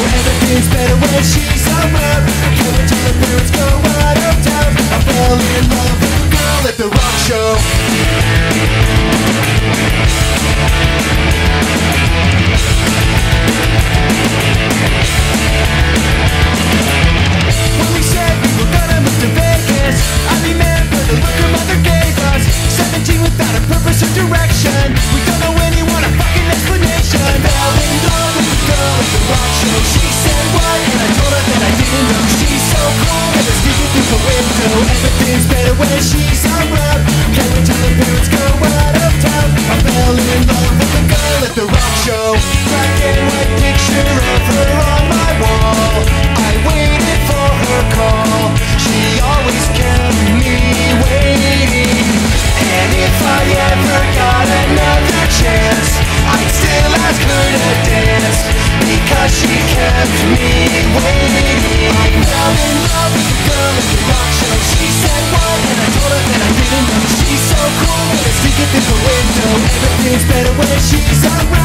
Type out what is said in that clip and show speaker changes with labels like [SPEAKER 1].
[SPEAKER 1] Everything's better when she's around. Can't wait till the parents go out of town. I fell in love with a girl at the rock show. When we said we were gonna move to Vegas, I remember the look her mother gave us. 17 without a purpose or direction. We don't know anyone, a fucking explanation. Fell in love with a girl at the rock show. She said what? And I told her that I didn't know. She's so cool, and I sneaking through the window. Everything's better when she's around. Can't wait till the parents go out of town. I fell in love with a girl at the rock show. Black and white picture of her on my wall. I waited for her call. She always kept me waiting. And if I ever got another chance, I'd still ask her to dance, because she kept me waiting. I fell in love with a girl at the rock show. She said what? And I told her that I didn't know. She's so cool, and I sneak it through the window. Everything's better when she's around.